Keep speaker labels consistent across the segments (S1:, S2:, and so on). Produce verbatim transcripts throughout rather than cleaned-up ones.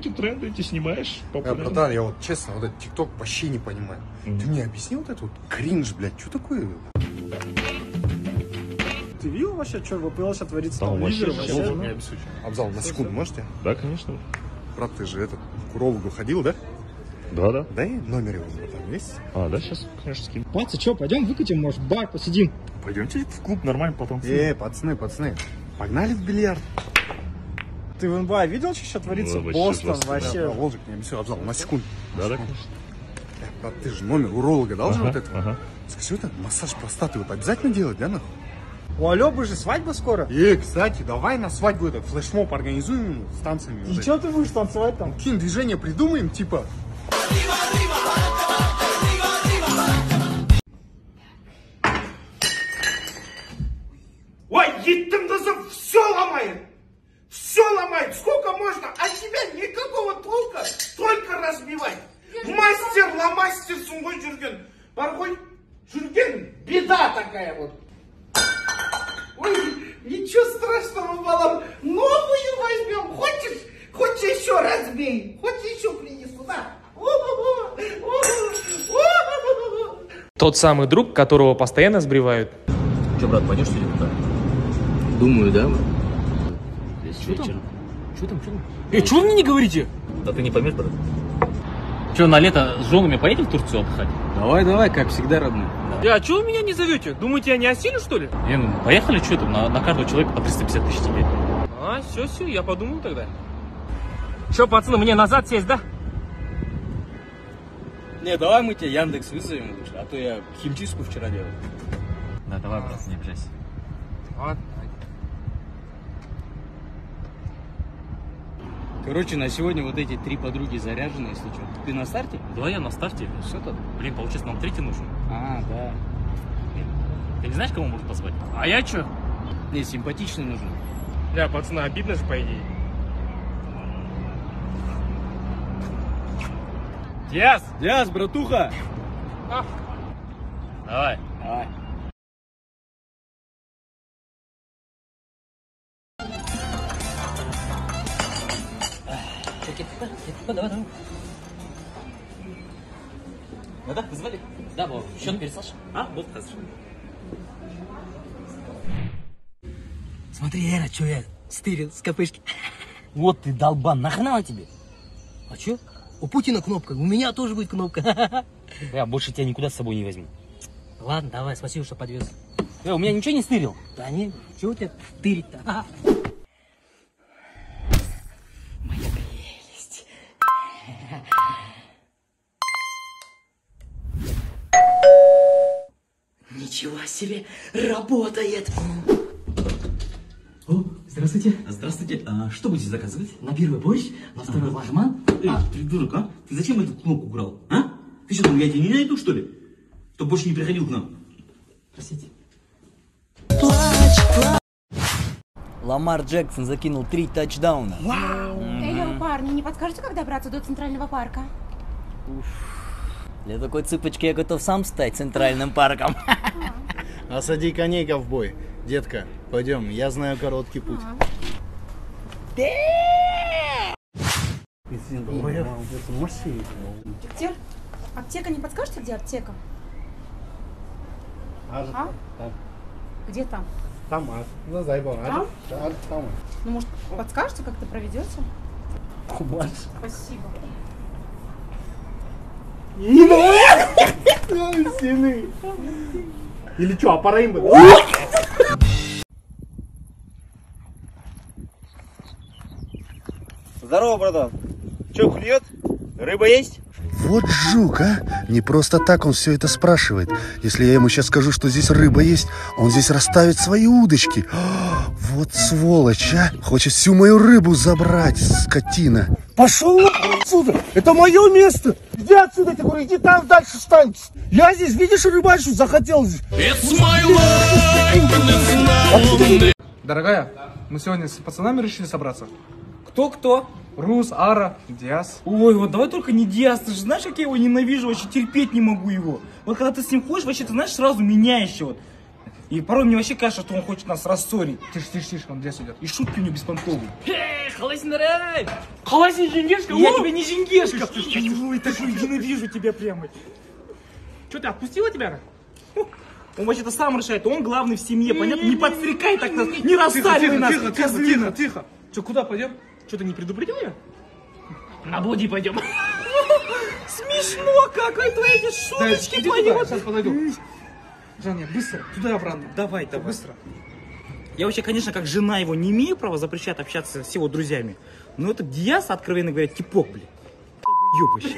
S1: эти тренды, эти снимаешь.
S2: А, братан, я вот честно, вот этот ТикТок вообще не понимаю. Mm-hmm. Ты мне объясни вот это вот кринж, блядь, что такое?
S3: Ты видел вообще, что в АПЛ сейчас творится?
S1: Там вообще,
S3: вообще,
S1: вообще,
S3: вообще,
S2: да? Абзал, на секунду можете?
S1: Да, конечно.
S2: Брат, ты же этот, к урологу ходил, да?
S1: Да, да.
S2: Дай номер его, братан, есть?
S1: А, да, сейчас, конечно, скину.
S3: Паца, что, пойдем выкатим, может, в бар посидим?
S1: Пойдемте в клуб нормально потом.
S2: Э, пацаны, пацаны, погнали в бильярд.
S3: Ты в эн бэ а видел, что сейчас творится?
S1: Ну,
S3: Бостон,
S1: вообще.
S3: вообще.
S2: Да, Волжик, не объясню, Абзал, на секунду.
S1: Да, да, конечно.
S2: Э, брат, ты же номер уролога дал же
S1: ага,
S2: вот этого?
S1: Ага.
S2: Скажи, это массаж простаты вот обязательно делать, да, нахуй?
S3: У Алёбы же свадьба скоро.
S2: Э, кстати, давай на свадьбу этот флешмоб организуем с танцами.
S3: И что ты будешь танцевать там?
S2: Какие движения придумаем, типа...
S4: Ой, еттім қызым, все ломает! Все ломает! Сколько можно? От тебя никакого толка, только разбивать. Мастер на мастер сунгой жүрген. Бар ғой, жүрген, беда такая вот. Ой, ничего страшного, балам. Новую возьмем. Хочешь, хочешь еще разбей. Хочешь еще принесу, да?
S5: Тот самый друг, которого постоянно сбривают.
S6: Че, брат, пойдешь сегодня куда? Думаю, да, брат.
S5: Что там? Что там? Что там? Эй, что вы мне не говорите?
S6: Да ты не поймешь, брат.
S5: Че, на лето с женами поедем в Турцию отдыхать?
S6: Давай, давай, как всегда, родной.
S5: Да. А чего вы меня не зовете? Думаете, я не осилю, что ли? Не, ну, поехали, что там, на, на каждого человека по триста пятьдесят тысяч тебе. А, все, все, я подумал тогда. Че, пацаны, мне назад сесть, да?
S6: Не, давай мы тебе Яндекс вызовем лучше, а то я химчистку вчера делал.
S5: Да, давай, брат, не обижайся.
S6: Вот. Короче, на сегодня вот эти три подруги заряжены, если что. Ты на старте?
S5: Да, я на старте.
S6: Все тогда?
S5: Блин, получается, нам третий нужен.
S6: А, да.
S5: Ты не знаешь, кого можно позвать? А я че?
S6: Не, симпатичный нужен.
S5: Бля, пацаны, обидно же, по идее. Диас!
S6: Диас, братуха!
S5: А. Давай.
S6: Давай.
S5: Давай, давай. Ну да, вызвали? Да, бо счет переслал. А, вот хорошо.
S7: Смотри, Эра, что я стырил с кафешки.
S5: Вот ты долбан, нахрена тебе?
S7: А что? У Путина кнопка, у меня тоже будет кнопка.
S5: Я больше тебя никуда с собой не возьму.
S7: Ладно, давай, спасибо, что подвез.
S5: Э, у меня ничего не стырил?
S7: Да не, чего у тебя тырить-то? Моя прелесть. Ничего себе, работает. О, здравствуйте.
S6: Здравствуйте. А что будете заказывать?
S7: На первый борщ, на второй ага. ложман.
S6: Эй, а... придурок, а? Ты зачем эту кнопку украл? А? Ты что, там, я тебя не найду, что ли? Чтоб больше не приходил к нам.
S7: Простите.
S8: Ламар Джексон закинул три тачдауна.
S9: Вау! Эй, парни, не подскажете, как добраться до Центрального парка?
S8: Уф. Для такой цыпочки я готов сам стать Центральным парком.
S3: Осади коней, ковбой. Детка, пойдем, я знаю короткий путь.
S9: Аптек? Аптека, не подскажете, где аптека? А? Где там?
S3: Там, а? Ну, зайбон.
S9: Там?
S3: Да, там.
S9: Ну, может, подскажете, как-то проведете?
S3: Кубаш.
S9: Спасибо.
S3: Стены. Или что, а пора им было?
S10: Здорово, братан. Че, клюет? Рыба есть?
S2: Вот жук, а! Не просто так он все это спрашивает. Если я ему сейчас скажу, что здесь рыба есть, он здесь расставит свои удочки. О, вот сволочь, а! Хочет всю мою рыбу забрать, скотина.
S3: Пошел отсюда! Это мое место! Иди отсюда, ты говорю, иди там дальше встань! Я здесь, видишь, рыбачу захотел здесь.
S11: Дорогая, мы сегодня с пацанами решили собраться.
S5: Кто-кто?
S11: Рус, Ара, Диас.
S5: Ой, вот давай только не Диас, ты же знаешь, как я его ненавижу, вообще терпеть не могу его. Вот когда ты с ним ходишь, вообще ты знаешь, сразу меняешься вот. И порой мне вообще кажется, что он хочет нас рассорить.
S11: Тише, тише, тише, он Диас идет.
S5: И шутки у него беспонтовые. қалайсыңдар, эй? Қалайсың, жеңгешка? Я тебе не жеңгешка. Ой, такой ненавижу тебя прямо. Что, ты отпустила тебя? Он вообще-то сам решает, он главный в семье, понятно? Не подстрекай так нас, не расстаривай нас.
S11: Тихо, тихо, тихо, тихо. Что, куда пойдем?
S5: Что, ты не предупредил я? На боди пойдем. Смешно, какой твои эти шуточки пойдем.
S11: Сейчас подойду. Жаня, быстро, туда и обратно.
S5: Давай, давай.
S11: Быстро.
S5: Я вообще, конечно, как жена его не имею права запрещать общаться с его друзьями. Но этот Диас, откровенно говоря, типок, блин. Ёбаще.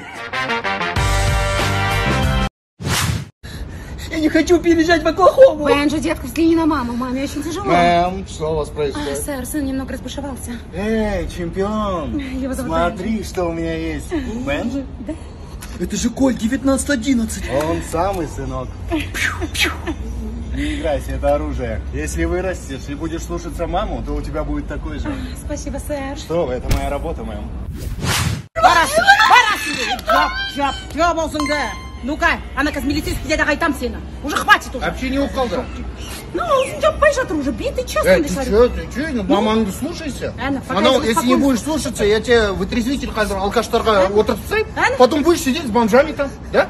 S7: Я не хочу переезжать в Оклахому.
S9: Бенджи, детка, взгляни на маму. Маме очень тяжело.
S3: Мэм, что у вас
S9: А,
S3: происходит?
S9: сэр, сын немного разбушевался.
S3: Эй, чемпион,
S9: Его зовут
S3: смотри, что у меня есть. Бенджи?
S9: Да.
S7: Это же Коль девятнадцать одиннадцать.
S3: Он самый, сынок. Не играйся, это оружие. Если вырастешь и будешь слушаться маму, то у тебя будет такой же.
S9: Спасибо, сэр.
S3: Что вы, это моя работа, мэм.
S9: Ну-ка, она космелицейский дядя Гайтам сена. Уже хватит уже.
S3: Вообще не укол, да?
S9: Ну, я пойжат уже, битый час.
S3: Эй, ты что, ты что? Ну, маману слушайся. Она, если не будешь слушаться, я тебе вытрезвитель қазір алкаштарға отыртсай, потом будешь сидеть с бомжами там, да?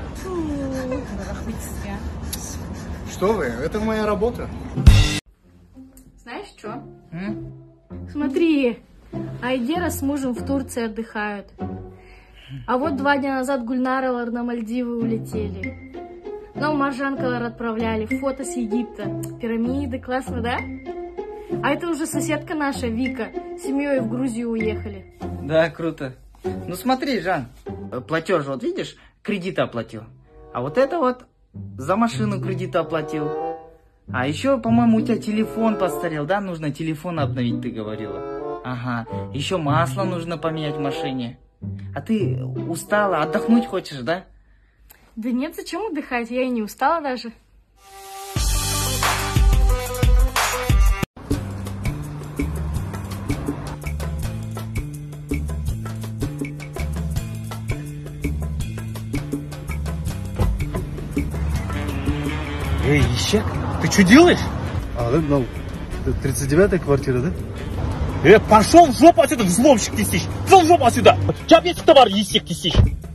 S3: Что вы, это моя работа.
S12: Знаешь что? Смотри, Айгера с мужем в Турции отдыхают. А вот два дня назад Гульнаралар на Мальдивы улетели. Ну, Маржанкалар отправляли, фото с Египта. Пирамиды, классно, да? А это уже соседка наша, Вика, с семьей в Грузию уехали.
S13: Да, круто. Ну смотри, Жан, платеж, вот видишь, кредит оплатил. А вот это вот за машину кредит оплатил. А еще, по-моему, у тебя телефон постарел, да? Нужно телефон обновить, ты говорила. Ага, еще масло нужно поменять в машине. А ты устала, отдохнуть хочешь, да?
S12: Да нет, зачем отдыхать? Я и не устала даже.
S1: Эй, Ищак, ты что делаешь?
S2: А, ну, тридцать девятая квартира, да?
S1: Э, пошел в жопу отсюда, взломщик тисич! Пошел в жопу отсюда! Сейчас есть товар, Ищак тисич!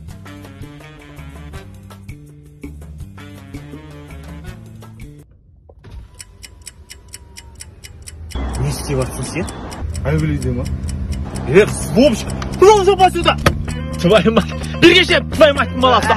S1: Не стиваться все?
S2: Ай, видимо.
S1: Э, взломщик! Пошел в жопу отсюда! Твою мать! Берегись, твою мать, малавка!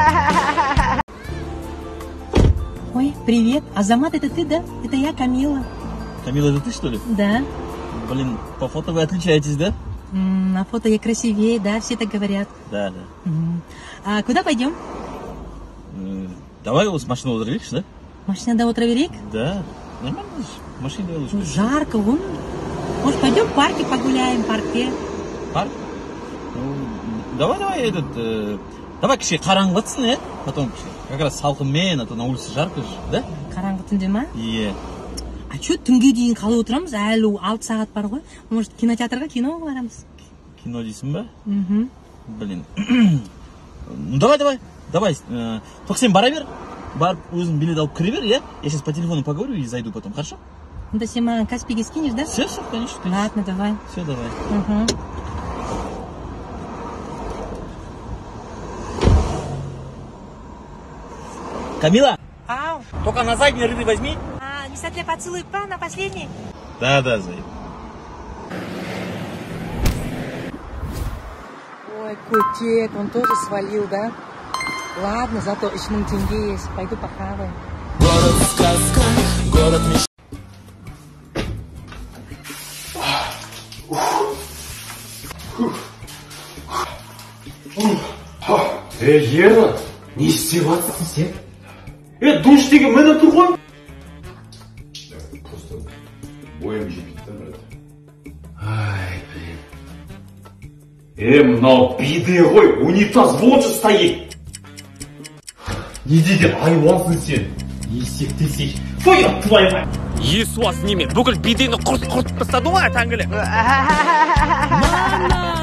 S14: Ой, привет. Азамат, это ты, да? Это я, Камила.
S6: Камила, это ты, что ли?
S14: Да.
S6: Блин, по фото вы отличаетесь, да?
S14: М, на фото я красивее, да, все так говорят.
S6: Да, да.
S14: М. А куда пойдем?
S6: Э, Давай его с машины удалишь, да?
S14: Машина до утра велик?
S6: Да. Нормально же. В машине лучше.
S14: Ну, жарко, вон. Может, пойдем в парке погуляем, в парке?
S6: Парк? Ну, давай, давай, этот... Э, давай, кіші қараңғытсын, э? Потом кіші. Как раз салқынмен, а то на улице жарко же, да?
S14: Қараңғы түнде ма?
S6: Е.
S14: А что, түнге дейін қалып отырамыз? Әлі алты сағат бар ғой. Может, кинотеатрға киноға барамыз?
S6: Кино дейсің ба?
S14: Мгм.
S6: Блин. Ну, давай, давай. Давай. Э, только сен бара бер. Барып, өзің билет алып кіре бер, я? Я сейчас по телефону поговорю и зайду потом, хорошо?
S14: Ну, ты сама Каспиге скинешь, да?
S6: Все, все, конечно, конечно.
S14: Ладно, давай.
S6: Все, давай.
S14: Угу.
S6: Камила,
S14: Ау.
S6: только на задние ряды возьми.
S14: А, не сотня поцелуй па на последний?
S6: Да, да, Зай.
S14: Ой, котик, он тоже свалил, да? Ладно, зато еще мың тенге есть. Пойду похаваю.
S15: Город сказка, город мечты.
S4: Эй, Ера, не издеваться все. Э, душ деген мен отыр ғой. Просто боем жетті, брат. Ай, блин. Э, мынау биде ғой, унитаз вот же стоит. Не деген айуансың сен. Есекті сеш. Твою, твою мать.
S5: Есуас неме, бүкіл бидені құрт-құрт тастады ғой, тәңгілі.
S14: Мама!